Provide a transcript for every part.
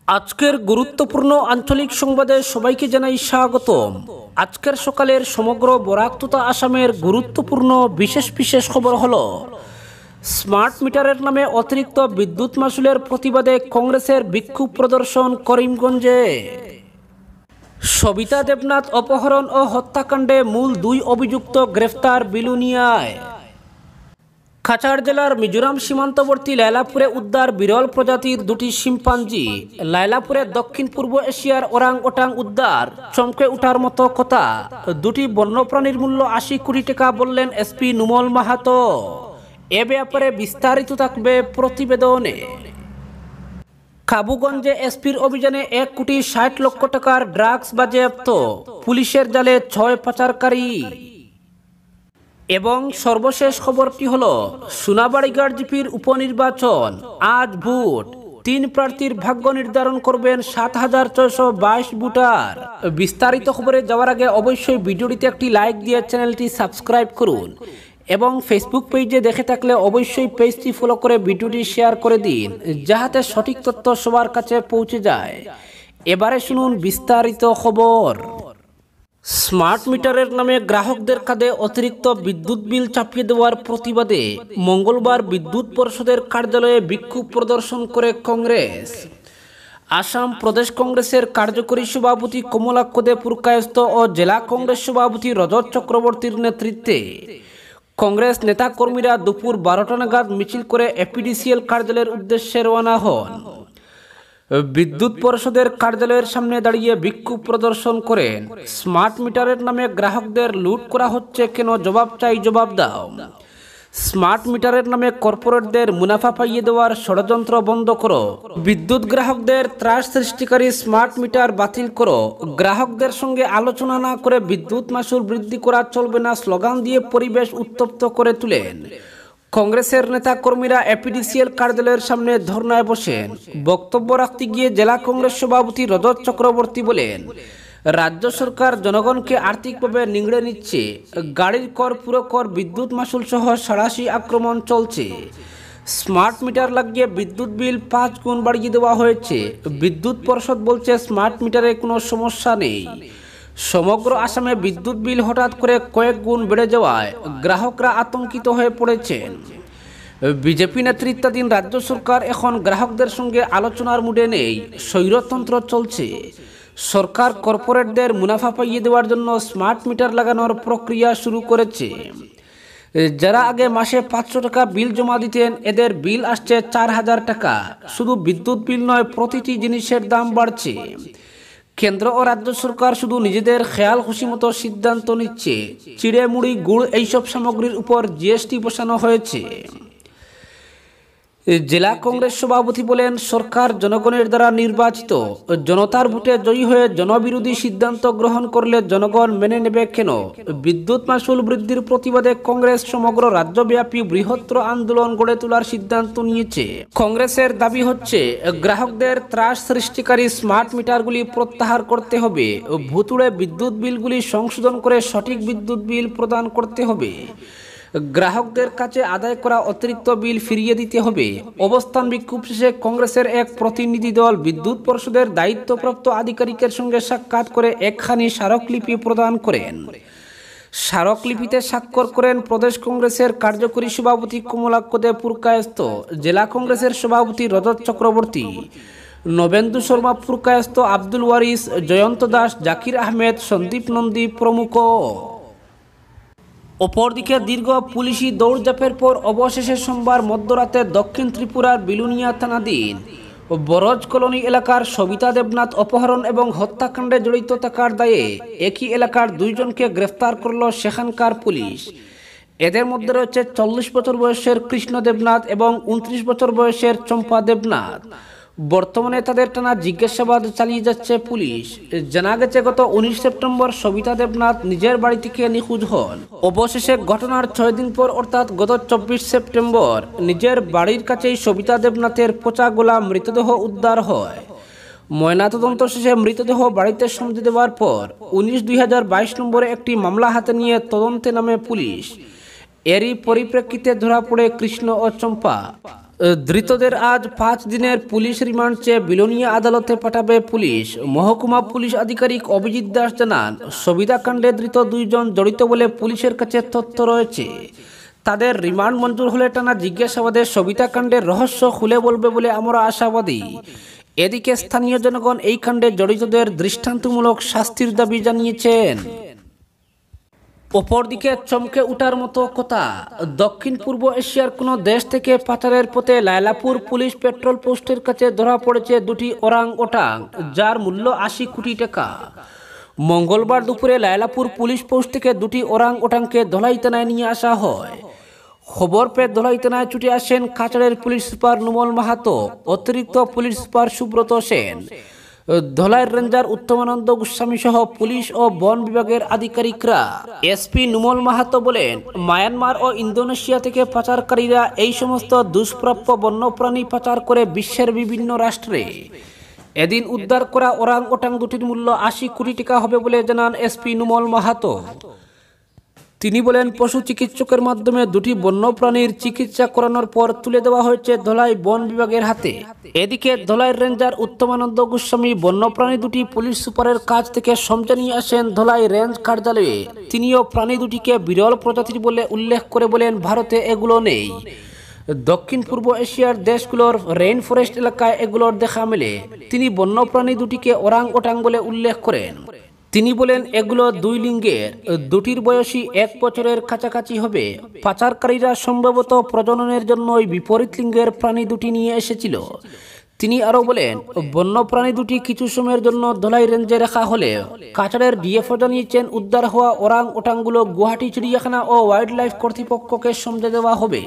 আজকের গুরুত্বপূর্ণ আঞ্চলিক সংবাদে সবাইকে জানাই স্বাগতম। আজকের সকালের সমগ্র বরাক তথা আসামের গুরুত্বপূর্ণ বিশেষ খবর হলো স্মার্ট মিটারের নামে অতিরিক্ত বিদ্যুৎ মাশুলের প্রতিবাদে কংগ্রেসের বিক্ষোভ প্রদর্শন করিমগঞ্জে। সবিতা দেবনাথ অপহরণ ও হত্যাকাণ্ডে মূল দুই অভিযুক্ত গ্রেফতার বিলুনিয়ায়। কাছাড় জেলার মিজোরাম সীমান্তবর্তী লাইলাপুরে উদ্ধার বিরল প্রজাতির দুটি শিম্পাঞ্জি। লাইলাপুরে দক্ষিণ পূর্ব এশিয়ার ওরাং ওটাং উদ্ধার, চমকে উঠার মতো কথা। দুটি বন্যপ্রাণীর মূল্য ৮০ কোটি টাকা বললেন এসপি নুমল মাহাতো। এ ব্যাপারে বিস্তারিত থাকবে প্রতিবেদনে। কাবুগঞ্জে এসপির অভিযানে ১,৬০,০০,০০০ টাকার ড্রাগস বাজেয়াপ্ত, পুলিশের জালে ৬ পাচারকারী। এবং সর্বশেষ খবরটি হলো সোনাবাড়ীগড় জিপির উপনির্বাচন, আজ ভোট। ৩ প্রার্থীর ভাগ্য নির্ধারণ করবেন ৭,৬২২ ভোটার। বিস্তারিত খবরে যাওয়ার আগে অবশ্যই ভিডিওটিতে একটি লাইক দিয়ে চ্যানেলটি সাবস্ক্রাইব করুন এবং ফেসবুক পেজে দেখে থাকলে অবশ্যই পেজটি ফলো করে ভিডিওটি শেয়ার করে দিন, যাহাতে সঠিক তথ্য সবার কাছে পৌঁছে যায়। এবারে শুনুন বিস্তারিত খবর। স্মার্ট মিটারের নামে গ্রাহকদের কাঁধে অতিরিক্ত বিদ্যুৎ বিল চাপিয়ে দেওয়ার প্রতিবাদে মঙ্গলবার বিদ্যুৎ পরিষদের কার্যালয়ে বিক্ষোভ প্রদর্শন করে কংগ্রেস। আসাম প্রদেশ কংগ্রেসের কার্যকরী সভাপতি কমলাক্ষ দে পুরকায়স্থ ও জেলা কংগ্রেস সভাপতি রজত চক্রবর্তীর নেতৃত্বে কংগ্রেস নেতাকর্মীরা দুপুর ১২টা নাগাদ মিছিল করে এপিডিসিএল কার্যালয়ের উদ্দেশ্যে রওনা হন। বিদ্যুৎ পরিষদের কার্যালয়ের সামনে দাঁড়িয়ে বিক্ষোভ প্রদর্শন করেন। স্মার্ট মিটারের নামে গ্রাহকদের লুট করা হচ্ছে কেন, জবাব চাই, জবাব দাও। স্মার্ট মিটারের নামে কর্পোরেটদের মুনাফা পাইয়ে দেওয়ার ষড়যন্ত্র বন্ধ করো। বিদ্যুৎ গ্রাহকদের ত্রাস সৃষ্টিকারী স্মার্ট মিটার বাতিল করো। গ্রাহকদের সঙ্গে আলোচনা না করে বিদ্যুৎ মাশুল বৃদ্ধি করা চলবে না স্লোগান দিয়ে পরিবেশ উত্তপ্ত করে তুলেন। কংগ্রেসের নেতা কর্মীরা এপিডিসিএল কার্যালয়ের সামনে ধর্নায় বসেন। বক্তব্য রাখতে গিয়ে জেলা কংগ্রেস সভাপতি রজত চক্রবর্তী বলেন, রাজ্য সরকার জনগণকে আর্থিকভাবে নিংড়ে নিচ্ছে। গাড়ির কর, পুরো কর, বিদ্যুৎ মাশুল সহ সাঁড়াশি আক্রমণ চলছে। স্মার্ট মিটার লাগিয়ে বিদ্যুৎ বিল ৫ গুণ বাড়িয়ে দেওয়া হয়েছে। বিদ্যুৎ পরিষদ বলছে স্মার্ট মিটারে কোনো সমস্যা নেই। সমগ্র আসামে বিদ্যুৎ বিল হঠাৎ করে কয়েক গুণ বেড়ে যাওয়ায় গ্রাহকরা আতঙ্কিত হয়ে পড়েছেন। বিজেপি নেতৃত্বাধীন রাজ্য সরকার এখন গ্রাহকদের সঙ্গে আলোচনার মুডে নেই। স্বৈরতন্ত্র চলছে। সরকার কর্পোরেটদের মুনাফা পাইয়ে দেওয়ার জন্য স্মার্ট মিটার লাগানোর প্রক্রিয়া শুরু করেছে। যারা আগে মাসে ৫০০ টাকা বিল জমা দিতেন, এদের বিল আসছে ৪,০০০ টাকা। শুধু বিদ্যুৎ বিল নয়, প্রতিটি জিনিসের দাম বাড়ছে। কেন্দ্র ও রাজ্য সরকার শুধু নিজেদের খেয়াল খুশি মতো সিদ্ধান্ত নিচ্ছে। চিড়ে, মুড়ি, গুড় এইসব সামগ্রীর উপর জিএসটি বসানো হয়েছে। জেলা কংগ্রেস সভাপতি বলেন, সরকার জনগণের দ্বারা নির্বাচিত। জনতার ভোটে জয়ী হয়ে জনবিরোধী সিদ্ধান্ত গ্রহণ করলে জনগণ মেনে নেবে কেন? বিদ্যুৎ মাশুল বৃদ্ধির প্রতিবাদে কংগ্রেস সমগ্র রাজ্যব্যাপী বৃহত্তর আন্দোলন গড়ে তোলার সিদ্ধান্ত নিয়েছে। কংগ্রেসের দাবি হচ্ছে, গ্রাহকদের ত্রাস সৃষ্টিকারী স্মার্ট মিটারগুলি প্রত্যাহার করতে হবে। ভুতুড়ে বিদ্যুৎ বিলগুলি সংশোধন করে সঠিক বিদ্যুৎ বিল প্রদান করতে হবে। গ্রাহকদের কাছে আদায় করা অতিরিক্ত বিল ফিরিয়ে দিতে হবে। অবস্থান বিক্ষোভ শেষে কংগ্রেসের এক প্রতিনিধি দল বিদ্যুৎ পরিষদের দায়িত্বপ্রাপ্ত আধিকারিকের সঙ্গে সাক্ষাৎ করে একখানি স্মারকলিপি প্রদান করেন। স্মারকলিপিতে স্বাক্ষর করেন প্রদেশ কংগ্রেসের কার্যকরী সভাপতি কমলাক্ষ দে পুরকায়স্থ, জেলা কংগ্রেসের সভাপতি রজত চক্রবর্তী, নবেন্দু শর্মা পুরকায়স্থ, আব্দুল ওয়ারিস, জয়ন্ত দাস, জাকির আহমেদ, সন্দীপ নন্দী প্রমুখ। অপরদিকে দীর্ঘ পুলিশি দৌড়ঝাঁপের পর অবশেষে সোমবার মধ্যরাতে দক্ষিণ ত্রিপুরার বিলুনিয়া থানাধীন বরজ কলোনি এলাকার সবিতা দেবনাথ অপহরণ এবং হত্যাকাণ্ডে জড়িত থাকার দায়ে একই এলাকার ২ জনকে গ্রেফতার করল সেখানকার পুলিশ। এদের মধ্যে রয়েছে ৪০ বছর বয়সের কৃষ্ণ দেবনাথ এবং ২৯ বছর বয়সের চম্পা দেবনাথ। বর্তমানে তাদের টানা জিজ্ঞাসাবাদ চালিয়ে যাচ্ছে পুলিশ। জানা গেছে, গত ১৯ সেপ্টেম্বর সবিতা দেবনাথ নিজের বাড়ি থেকে নিখোঁজ হন। অবশেষে ঘটনার ৬ দিন পর অর্থাৎ গত ২৪ সেপ্টেম্বর নিজের বাড়ির কাছেই সবিতা দেবনাথের পচা গলা মৃতদেহ উদ্ধার হয়। ময়নাতদন্ত শেষে মৃতদেহ বাড়িতে সঁপে দেওয়ার পর ১৯/২০২২ নম্বরে একটি মামলা হাতে নিয়ে তদন্তে নামে পুলিশ। এরই পরিপ্রেক্ষিতে ধরা পড়ে কৃষ্ণ ও চম্পা। ধৃতদের আজ 5 দিনের পুলিশ রিমান্ড চেয়ে বিলোনিয়া আদালতে পাঠাবে পুলিশ। মহকুমা পুলিশ আধিকারিক অভিজিৎ দাস জানান, সবিতাকাণ্ডে ধৃত 2 জন জড়িত বলে পুলিশের কাছে তথ্য রয়েছে। তাদের রিমান্ড মঞ্জুর হলে টানা জিজ্ঞাসাবাদে সবিতাকাণ্ডের রহস্য খুলে বলবে বলে আমরা আশাবাদী। এদিকে স্থানীয় জনগণ এই কাণ্ডে জড়িতদের দৃষ্টান্তমূলক শাস্তির দাবি জানিয়েছেন। অপরদিকে চমকে উঠার মতো কথা, দক্ষিণ পূর্ব এশিয়ার কোনো দেশ থেকে পাচারের পথে লায়লাপুর পুলিশ পেট্রোল পোস্টের কাছে ধরা পড়েছে 2টি ওরাং ওটাং, যার মূল্য 80 কোটি টাকা। মঙ্গলবার দুপুরে লায়লাপুর পুলিশ পোস্ট থেকে 2টি ওরাং ওটাংকে ধলাই থানায় নিয়ে আসা হয়। খবর পেয়ে ধলাই থানায় ছুটে আসেন কাছাড়ের পুলিশ সুপার নুমল মাহাতো, অতিরিক্ত পুলিশ সুপার সুব্রত সেন, ধলাইয়ের রেঞ্জার উত্তমানন্দ গোস্বামী সহ পুলিশ ও বন বিভাগের আধিকারিকরা। এসপি নুমল মাহাতো বলেন, মায়ানমার ও ইন্দোনেশিয়া থেকে পাচারকারীরা এই সমস্ত দুষ্প্রাপ্য বন্যপ্রাণী পাচার করে বিশ্বের বিভিন্ন রাষ্ট্রে। এদিন উদ্ধার করা ওরাং ওটাং দুটির মূল্য 80 কোটি টাকা হবে বলে জানান এসপি নুমল মাহাতো। তিনি বলেন, পশু চিকিৎসকের মাধ্যমে 2টি বন্যপ্রাণীর চিকিৎসা করানোর পর তুলে দেওয়া হয়েছে ধলাই বন বিভাগের হাতে। এদিকে ধলাইয়ের রেঞ্জার উত্তমানন্দ গোস্বামী বন্যপ্রাণী দুটি পুলিশ সুপারের কাছ থেকে সমঝে নিয়ে আসেন ধলাই রেঞ্জ কার্যালয়ে। তিনিও প্রাণী দুটিকে বিরল প্রজাতির বলে উল্লেখ করে বলেন, ভারতে এগুলো নেই। দক্ষিণ পূর্ব এশিয়ার দেশগুলোর রেইন ফরেস্ট এলাকায় এগুলোর দেখা মেলে। তিনি বন্যপ্রাণী দুটিকে ওরাং ওটাং বলে উল্লেখ করেন। তিনি বলেন, এগুলো 2 লিঙ্গের, 2টির বয়সী 1 বছরের কাছাকাছি হবে। পাচারকারীরা সম্ভবত প্রজননের জন্য ওই বিপরীত লিঙ্গের প্রাণী দুটি নিয়ে এসেছিল। তিনি আরও বলেন, বন্যপ্রাণী দুটি কিছু সময়ের জন্য ধলাই রেঞ্জে রাখা হলে কাছাড়ের ডিএফও জানিয়েছেন উদ্ধার হওয়া ওরাং ওটাংগুলো গুয়াহাটি চিড়িয়াখানা ও ওয়াইল্ড লাইফ কর্তৃপক্ষকে সমঝে দেওয়া হবে।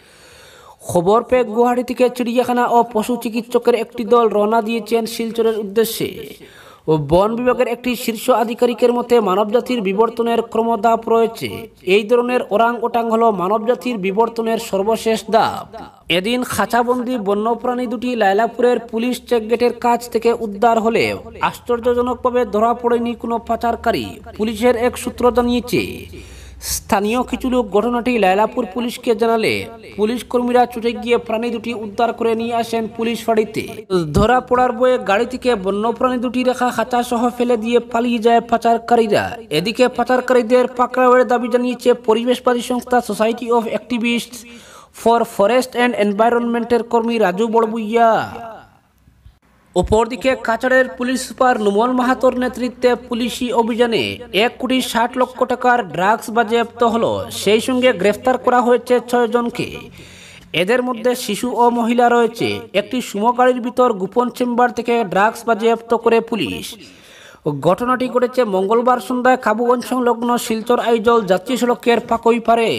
খবর পেয়ে গুয়াহাটি থেকে চিড়িয়াখানা ও পশু চিকিৎসকের একটি দল রওনা দিয়েছেন শিলচরের উদ্দেশ্যে। ও বন বিভাগের একটি শীর্ষ আধিকারিকের মতে মানবজাতির বিবর্তনের ক্রমধাপ রয়েছে। এই ধরনের ওরাং ওটাং হলো মানবজাতির বিবর্তনের সর্বশেষ ধাপ। এদিন খাঁচাবন্দি বন্যপ্রাণী দুটি লায়লাপুরের পুলিশ চেকগেটের কাছ থেকে উদ্ধার হলেও আশ্চর্যজনকভাবে ধরা পড়েনি কোনো পাচারকারী, পুলিশের এক সূত্র জানিয়েছে। স্থানীয় কিছু লোক ঘটনাটি লায়লাপুর পুলিশকে জানালে পুলিশ কর্মীরা ছুটে গিয়ে প্রাণী দুটি উদ্ধার করে নিয়ে আসেন পুলিশ ফাঁড়িতে। ধরা পড়ার বয়ে গাড়ি থেকে বন্যপ্রাণী দুটি রাখা খাঁচা সহ ফেলে দিয়ে পালিয়ে যায় পাচারকারীরা। এদিকে পাচারকারীদের পাকড়াওয়ের দাবি জানিয়েছে পরিবেশবাদী সংস্থা society of activists for forest and এনভায়রনমেন্টের কর্মী রাজু বড়বুইয়া। অপরদিকে কাছাড়ের পুলিশ সুপার নুমল মাহাতোর নেতৃত্বে পুলিশি অভিযানে 1,60,00,000 টাকার ড্রাগস বাজেয়াপ্ত হলো। সেই সঙ্গে গ্রেফতার করা হয়েছে 6 জনকে। এদের মধ্যে শিশু ও মহিলা রয়েছে। একটি সুমো গাড়ির ভিতর গোপন চেম্বার থেকে ড্রাগস বাজেয়াপ্ত করে পুলিশ। ঘটনাটি ঘটেছে মঙ্গলবার সন্ধ্যায় কাবুগঞ্জ সংলগ্ন শিলচর আইজল জাতীয় সড়কের পাকইপাড়ে।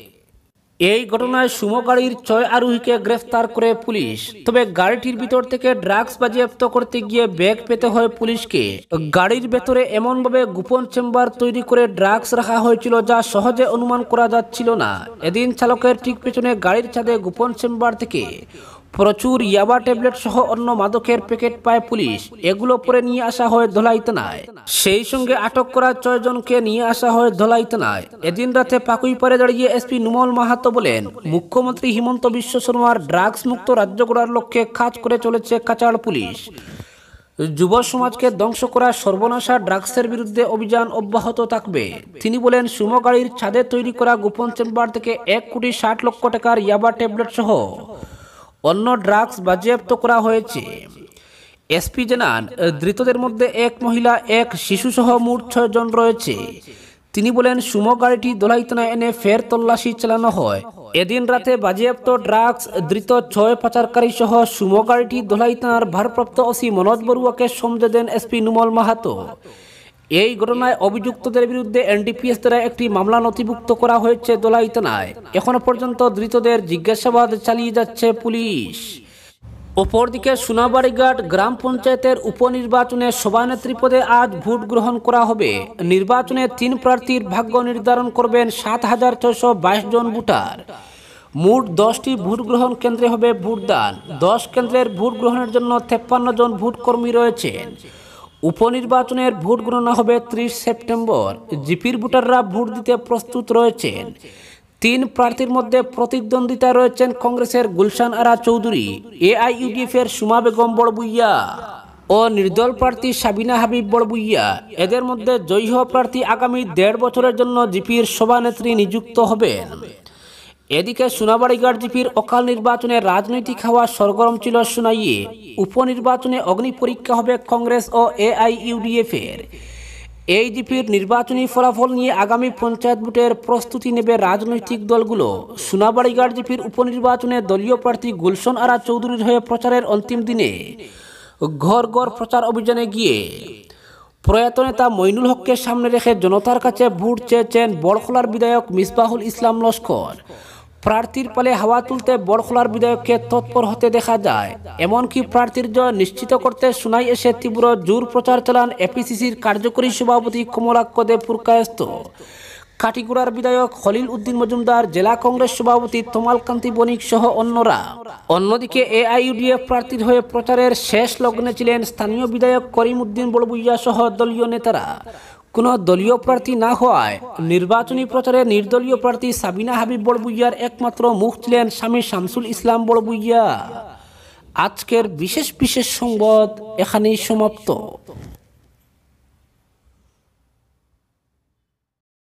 এই ঘটনায় সুমো গাড়ির 6 আরোহীকে গ্রেফতার করে পুলিশ। তবে গাড়িটির ভিতর থেকে ড্রাগস বাজেয়াপ্ত করতে গিয়ে ব্যাগ পেতে হয় পুলিশকে। গাড়ির ভেতরে এমনভাবে গোপন চেম্বার তৈরি করে ড্রাগস রাখা হয়েছিল যা সহজে অনুমান করা যাচ্ছিল না। এদিন চালকের ঠিক পেছনে গাড়ির ছাদে গোপন চেম্বার থেকে প্রচুর ইয়াবা ট্যাবলেট সহ অন্য মাদকের প্যাকেট পায় পুলিশ। এগুলো পরে নিয়ে আসা হয় ধলাই থানায়। সেই সঙ্গে আটক করা 6 জনকে নিয়ে আসা হয় ধলাই থানায়। এদিন রাতে পাকুইপাড়ে দাঁড়িয়ে এসপি নুমল মাহাতো বলেন, মুখ্যমন্ত্রী হিমন্ত বিশ্ব শর্মার ড্রাগস মুক্ত রাজ্য গড়ার লক্ষ্যে কাজ করে চলেছে কাছাড় পুলিশ। যুব সমাজকে ধ্বংস করা সর্বনাশা ড্রাগসের বিরুদ্ধে অভিযান অব্যাহত থাকবে। তিনি বলেন, সুমো গাড়ির ছাদে তৈরি করা গোপন চেম্বার থেকে 1,60,00,000 টাকার ইয়াবা ট্যাবলেট সহ অন্য ড্রাগস বাজেয়াপ্ত করা হয়েছে। এসপি জানান, ধৃতদের মধ্যে 1 মহিলা, 1 শিশু সহ মোট 6 জন রয়েছে। তিনি বলেন, সুমো গাড়িটি ধলাই থানায় এনে ফের তল্লাশি চালানো হয়। এদিন রাতে বাজেয়াপ্ত ড্রাগস, ধৃত 6 পাচারকারী সহ সুমো গাড়িটি ধলাই থানার ভারপ্রাপ্ত ওসি মনোজ বড়ুয়াকে সমঝে দেন এসপি নুমল মাহাতো। এই ঘটনায় অভিযুক্তদের বিরুদ্ধে এনডিপিএস দ্বারা একটি মামলা নথিভুক্ত করা হয়েছে ধলাই থানায়। এখনো পর্যন্ত ধৃতদের জিজ্ঞাসাবাদ চালিয়ে যাচ্ছে পুলিশ। অপরদিকে সোনাবাড়িঘাট গ্রাম পঞ্চায়েতের উপনির্বাচনে সভানেত্রী পদে আজ ভোট গ্রহণ করা হবে। নির্বাচনে 3 প্রার্থীর ভাগ্য নির্ধারণ করবেন 7,622 জন ভোটার। মোট 10টি ভোট গ্রহণ কেন্দ্রে হবে ভোটদান। 10 কেন্দ্রের ভোট গ্রহণের জন্য 53 জন ভোটকর্মী রয়েছেন। উপনির্বাচনের ভোট গণনা হবে 30 সেপ্টেম্বর। জিপির ভোটাররা ভোট দিতে প্রস্তুত রয়েছেন। তিন প্রার্থীর মধ্যে প্রতিদ্বন্দ্বিতা রয়েছেন কংগ্রেসের গুলশান আরা চৌধুরী, এআইইউডিএফ এর সুমা বেগম বড়বুইয়া ও নির্দল প্রার্থী সাবিনা হাবিব বড়বুইয়া। এদের মধ্যে জয়ী হওয়া প্রার্থী আগামী 1.5 বছরের জন্য জিপির সভানেত্রী নিযুক্ত হবেন। এদিকে সোনাবাড়ীগড় জিপির অকাল নির্বাচনে রাজনৈতিক হাওয়া সরগরম ছিল সোনাইয়ে। উপনির্বাচনে অগ্নি পরীক্ষা হবে কংগ্রেস ও এআইইউডিএফ এর। এই জিপির নির্বাচনী ফলাফল নিয়ে আগামী পঞ্চায়েত ভোটের প্রস্তুতি নেবে রাজনৈতিক দলগুলো। সোনাবাড়ীগড় জিপির উপনির্বাচনে দলীয় প্রার্থী গুলশান আরা চৌধুরীর হয়ে প্রচারের অন্তিম দিনে ঘর ঘর প্রচার অভিযানে গিয়ে প্রয়াত নেতা মইনুল হককে সামনে রেখে জনতার কাছে ভোট চেয়েছেন বড়খলার বিধায়ক মিসবাহুল ইসলাম লস্কর। প্রার্থীর পালে হাওয়া তুলতে বড়খলার বিধায়ককে তৎপর হতে দেখা যায়। এমনকি প্রার্থীর জয় নিশ্চিত করতে সোনাই এসে তীব্র জোর প্রচার চালান এপিসিসির কার্যকরী সভাপতি কমলাক্ষ দেব পুরকায়স্থ, কাটিগুড়ার বিধায়ক খলিল উদ্দিন মজুমদার, জেলা কংগ্রেস সভাপতি তমাল কান্তি বণিক সহ অন্যরা। অন্যদিকে এআইইউডিএফ প্রার্থীর হয়ে প্রচারের শেষ লগ্নে ছিলেন স্থানীয় বিধায়ক করিম উদ্দিন বড়বুইয়া সহ দলীয় নেতারা। কোনো দলীয় প্রার্থী না হওয়ায় নির্বাচনী প্রচারে নির্দলীয় প্রার্থী সাবিনা হাবিব বড়বুইয়ার একমাত্র মুখ ছিলেন স্বামী শামসুল ইসলাম বড়বুইয়া। আজকের বিশেষ সংবাদ এখানেই সমাপ্ত।